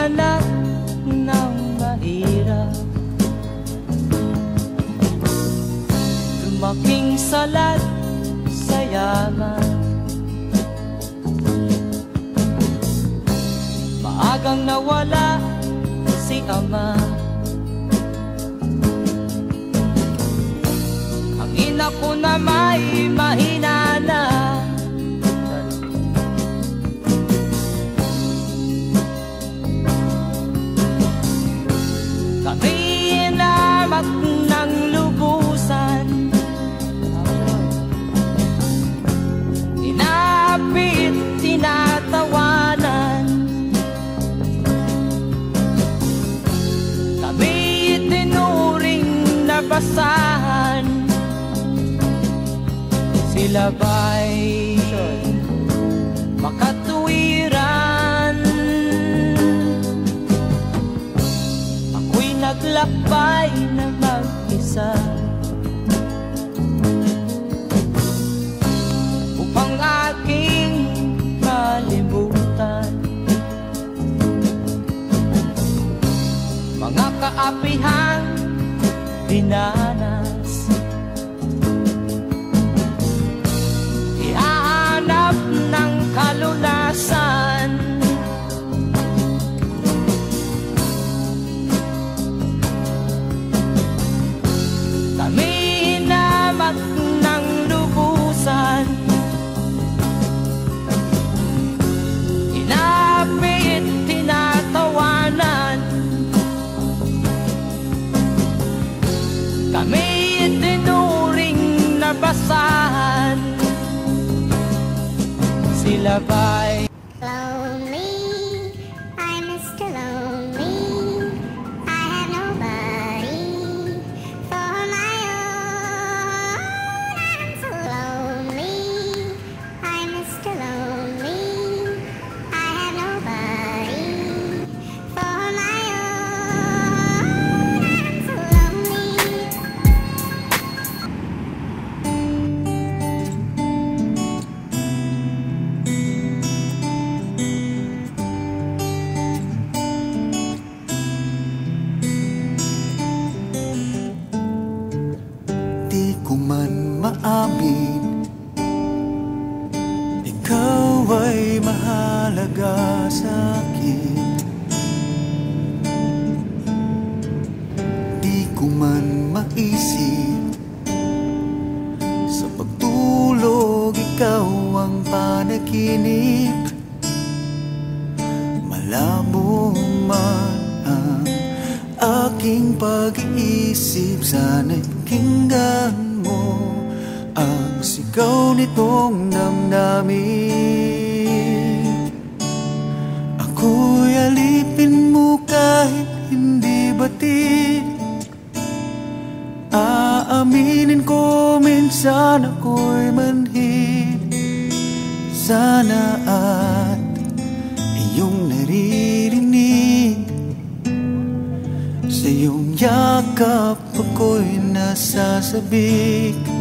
anak ng mahirap, lumaking salat sa yaman. Maagang nawala si ama, ang ina ko na may mahina na. Kami inamak ng lubusan, inapit, tinatawanan. Kami itinuring na basahan, sila ba'y makatuwiran? Ako'y naglakbay na mag-isa upang aking malimutan mga kaapihang dinanas. Ihahanap ng kalunasan, kami hinamak ng lubusan, inapit, tinatawanan. Kami itinuring na basahan, sila ba'y lonely? I'm Mr. Lonely. I have nobody for my own. I'm so lonely. I'm Mr. Lonely. I have nobody for my own. I'm so lonely. Di ko man maamin, ikaw ay mahalaga sa akin. Di ko man maisip, sa pagtulog ikaw ang panaginip. Malabo man ang aking pag-iisip, sana'y pakinggan mo ang sigaw nitong damdamin. Ako'y alipin mo kahit hindi batid. Aaminin ko minsan ako'y manhid. Sana at iyong naririnig, sa iyong yakap ako'y nasasabik.